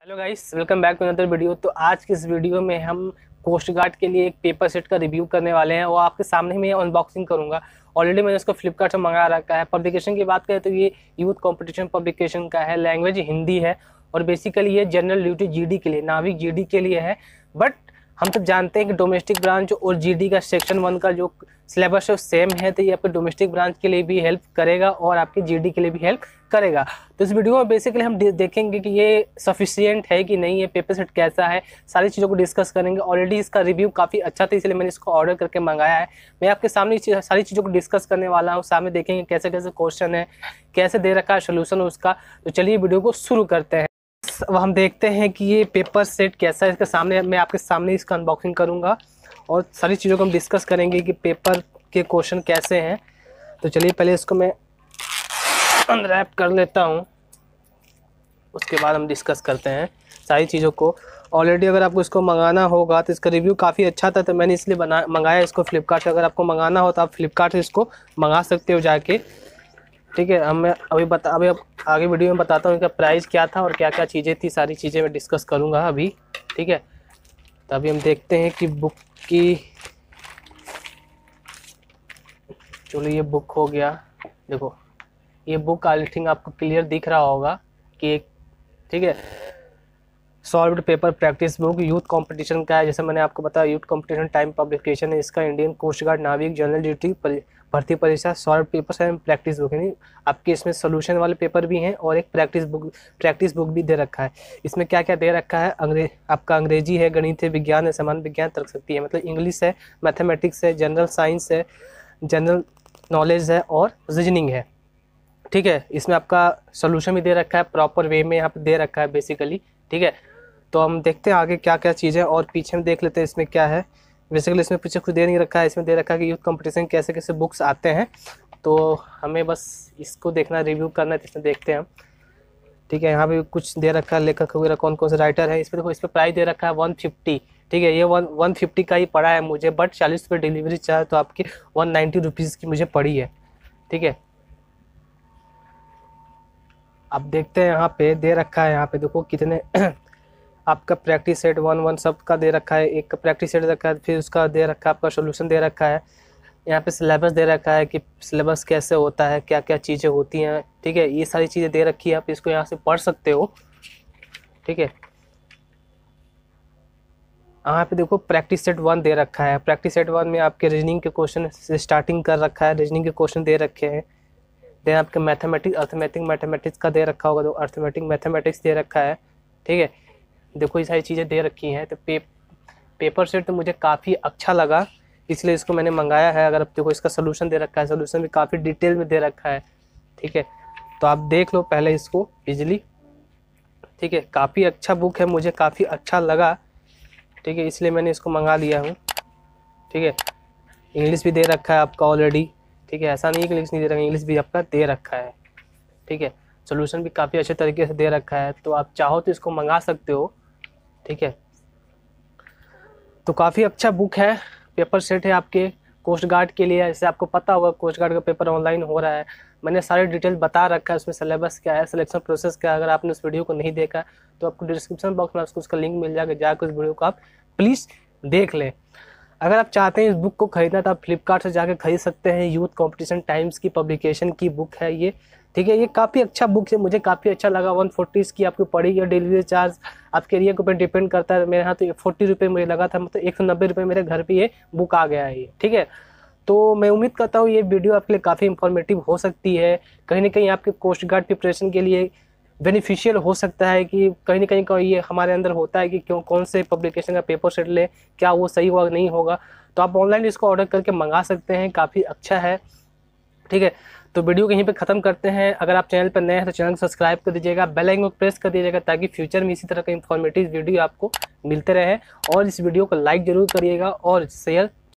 Hello guys, welcome back to another video. तो आज के इस वीडियो में हम कोस्ट गार्ड के लिए एक पेपर सेट का रिव्यू करने वाले हैं और आपके सामने मैं अनबॉक्सिंग करूंगा। ऑलरेडी मैंने इसको फ्लिपकार्ट से मंगा रखा है। पब्लिकेशन की बात करें तो ये यूथ कंपटीशन पब्लिकेशन का है, लैंग्वेज हिंदी है और बेसिकली ये जनरल ड्यूटी जीडी के लिए, नाविक जीडी के लिए है। बट हम सब जानते हैं कि डोमेस्टिक ब्रांच और जीडी का सेक्शन 1 का जो सिलेबस है सेम है, तो ये आपके डोमेस्टिक ब्रांच के लिए भी हेल्प करेगा और आपके जीडी के लिए भी हेल्प करेगा। तो इस वीडियो में बेसिकली हम देखेंगे कि ये सफिशिएंट है कि नहीं, ये पेपर सेट कैसा है, सारी चीज़ों को डिस्कस करेंगे। ऑलरेडी इसका रिव्यू काफ़ी अच्छा था, इसलिए मैंने इसको ऑर्डर करके मंगाया है। मैं आपके सामने सारी चीज़ों को डिस्कस करने वाला हूँ, सामने देखेंगे कैसे कैसे क्वेश्चन है, कैसे दे रखा है सोल्यूशन उसका। तो चलिए वीडियो को शुरू करते हैं। अब हम देखते हैं कि ये पेपर सेट कैसा है। इसके सामने मैं आपके सामने इसका अनबॉक्सिंग करूंगा और सारी चीज़ों को हम डिस्कस करेंगे कि पेपर के क्वेश्चन कैसे हैं। तो चलिए पहले इसको मैं अनरैप कर लेता हूं, उसके बाद हम डिस्कस करते हैं सारी चीज़ों को। ऑलरेडी अगर आपको इसको मंगाना होगा तो इसका रिव्यू काफ़ी अच्छा था, तो मैंने इसलिए मंगाया इसको फ्लिपकार्ट से। अगर आपको मंगाना हो तो आप फ्लिपकार्ट से इसको मंगा सकते हो जाके, ठीक है। अब मैं अभी आगे वीडियो में बताता हूँ इसका प्राइस क्या था और क्या क्या चीज़ें थी, सारी चीज़ें मैं डिस्कस करूँगा अभी, ठीक है। तो अभी हम देखते हैं कि बुक की, चलो ये बुक हो गया। देखो ये बुक आई थिंक आपको क्लियर दिख रहा होगा कि एक, ठीक है, solved paper practice book Youth Competition का है। जैसे मैंने आपको बताया यूथ कंपटीशन टाइम पब्लिकेशन है इसका। इंडियन कोस्ट गार्ड नाविक जनरल ड्यूटी भर्ती परीक्षा solve papers and practice book, यानी आपके इसमें सोल्यूशन वाले पेपर भी हैं और एक प्रैक्टिस बुक भी दे रखा है। इसमें क्या क्या दे रखा है, आपका अंग्रेजी है, गणित है, विज्ञान है, सामान्य विज्ञान, तर्कशक्ति है, मतलब इंग्लिश है, मैथमेटिक्स है, जनरल साइंस है, जनरल नॉलेज है और रीजनिंग है, ठीक है। इसमें आपका सोल्यूशन भी दे रखा है, प्रॉपर वे में यहाँ पे दे रखा है बेसिकली, ठीक है। तो हम देखते हैं आगे क्या क्या चीज़ें, और पीछे में देख लेते हैं इसमें क्या है। बेसिकली इसमें पीछे कुछ दे नहीं रखा है, इसमें दे रखा है कि यूथ कंपटीशन कैसे कैसे बुक्स आते हैं। तो हमें बस इसको देखना, रिव्यू करना है, तो इसमें देखते हैं हम, ठीक है। यहाँ पे कुछ दे रखा है, लेखक वगैरह कौन कौन से राइटर है। इसमें देखो, इस पर प्राइस दे रखा है 150, ठीक है। ये 150 का ही पड़ा है मुझे, बट 40 रुपये डिलीवरी चार्ज, तो आपकी 190 रुपीज़ की मुझे पड़ी है, ठीक है। अब देखते हैं यहाँ पे दे रखा है, यहाँ पे देखो कितने आपका प्रैक्टिस सेट 1 सब का दे रखा है, एक का प्रैक्टिस सेट रखा है, फिर उसका दे रखा है आपका सोल्यूशन दे रखा है। यहाँ पे सिलेबस दे रखा है कि सिलेबस कैसे होता है, क्या क्या चीज़ें होती हैं, ठीक है। ये सारी चीज़ें दे रखी है, आप इसको यहाँ से पढ़ सकते हो, ठीक है। यहाँ पे देखो प्रैक्टिस सेट 1 दे रखा है। प्रैक्टिस सेट 1 में आपके रीजनिंग के क्वेश्चन से स्टार्टिंग कर रखा है, रीजनिंग के क्वेश्चन दे रखे हैं। देन आपके मैथमेटिक्स का दे रखा होगा, तो अर्थमेटिक मैथमेटिक्स दे रखा है, ठीक है। देखो ये सारी चीज़ें दे रखी हैं। तो पेपर सेट तो मुझे काफ़ी अच्छा लगा, इसलिए इसको मैंने मंगाया है। अगर आप देखो इसका सोल्यूशन दे रखा है, सोल्यूशन भी काफ़ी डिटेल में दे रखा है, ठीक है। तो आप देख लो पहले इसको इजीली, ठीक है। काफ़ी अच्छा बुक है, मुझे काफ़ी अच्छा लगा, ठीक है, इसलिए मैंने इसको मंगा लिया हूँ, ठीक है। इंग्लिश भी दे रखा है आपका ऑलरेडी, ठीक है। ऐसा नहीं है कि इंग्लिश नहीं दे रखा है, इंग्लिश भी आपका दे रखा है, ठीक है। सोल्यूशन भी काफ़ी अच्छे तरीके से दे रखा है, तो आप चाहो तो इसको मंगा सकते हो, ठीक है। तो काफ़ी अच्छा बुक है, पेपर सेट है आपके कोस्ट गार्ड के लिए। जैसे आपको पता होगा कोस्ट गार्ड का पेपर ऑनलाइन हो रहा है, मैंने सारी डिटेल बता रखा है, उसमें सिलेबस क्या है, सिलेक्शन प्रोसेस क्या है। अगर आपने उस वीडियो को नहीं देखा तो आपको डिस्क्रिप्शन बॉक्स में उसका लिंक मिल जाएगा, जाकर उस वीडियो को आप प्लीज़ देख लें। अगर आप चाहते हैं इस बुक को खरीदना तो आप फ्लिपकार्ट से जाकर खरीद सकते हैं। यूथ कंपटीशन टाइम्स की पब्लिकेशन की बुक है ये, ठीक है। ये काफ़ी अच्छा बुक है, मुझे काफ़ी अच्छा लगा। 140 इसकी आपको पड़ी है। डिलीवरी चार्ज आपके एरिया के ऊपर डिपेंड करता है। मेरे यहाँ तो 40 रुपये मुझे लगा था, मतलब 190 रुपये मेरे घर पे ये बुक आ गया है ये, ठीक है। तो मैं उम्मीद करता हूँ ये वीडियो आपके लिए काफ़ी इंफॉर्मेटिव हो सकती है। कहीं ना कहीं आपके कोस्ट गार्ड प्रिपरेशन के लिए बेनिफिशियल हो सकता है कि कहीं ना कहीं ये हमारे अंदर होता है कि क्यों कौन से पब्लिकेशन का पेपर सेट ले, क्या वो सही होगा नहीं होगा। तो आप ऑनलाइन इसको ऑर्डर करके मंगा सकते हैं, काफ़ी अच्छा है, ठीक है। तो वीडियो कहीं पे ख़त्म करते हैं। अगर आप चैनल पर नए हैं तो चैनल को सब्सक्राइब कर दीजिएगा, बेल आइकन को प्रेस कर दीजिएगा, ताकि फ्यूचर में इसी तरह का इंफॉर्मेटिव वीडियो आपको मिलते रहे। और इस वीडियो को लाइक ज़रूर करिएगा और शेयर